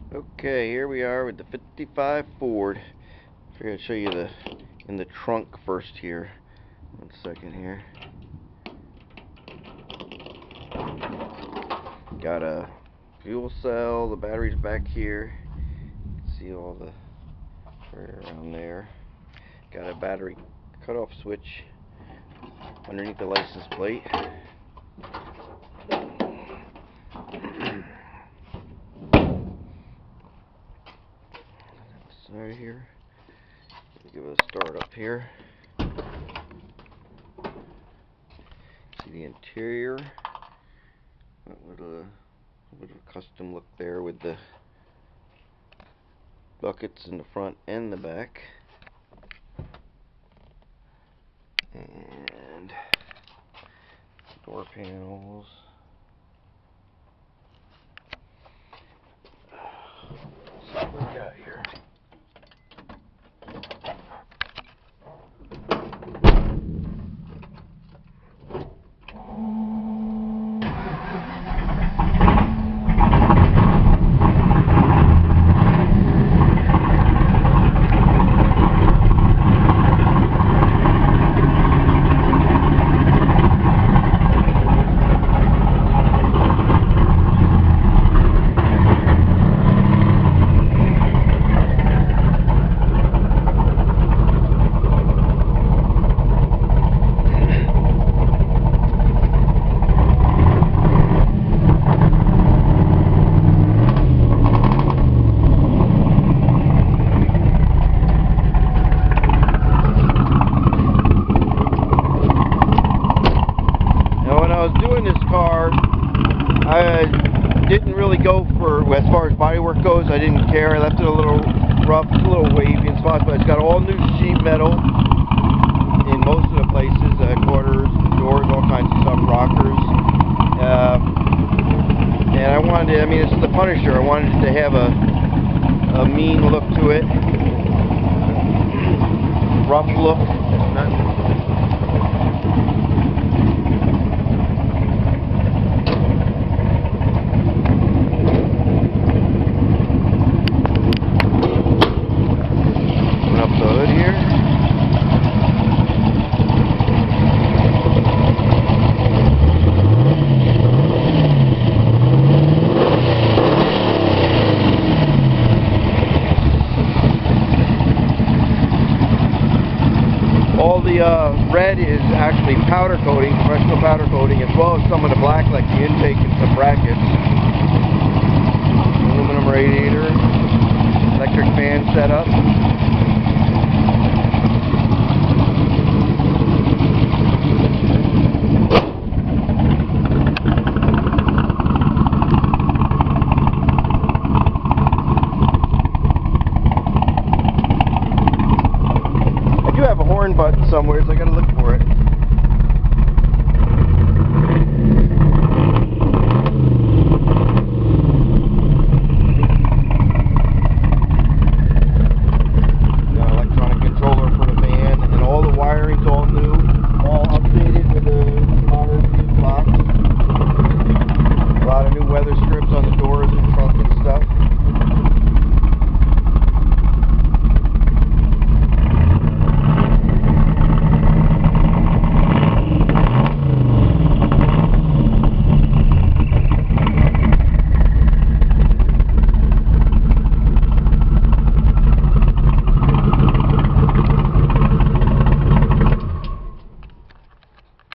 Okay, here we are with the 55 Ford. I'm going to show you in the trunk first here. 1 second here. Got a fuel cell, the battery's back here. You can see all the right around there. Got a battery cutoff switch underneath the license plate. Right here. Give it a start up here. See the interior. With a bit of a custom look there with the buckets in the front and the back. And door panels. Let's see what we got here. I didn't really go for, as far as bodywork goes, I didn't care. I left it a little rough, a little wavy in spots, but it's got all new sheet metal in most of the places, quarters, doors, all kinds of stuff, rockers. And I wanted to, it's the Punisher, I wanted it to have a mean look to it, rough look. All the red is actually powder coating, professional powder coating, as well as some of the black, like the intake and some brackets. Aluminum radiator, electric fan setup. I do have a horn button somewhere, so I got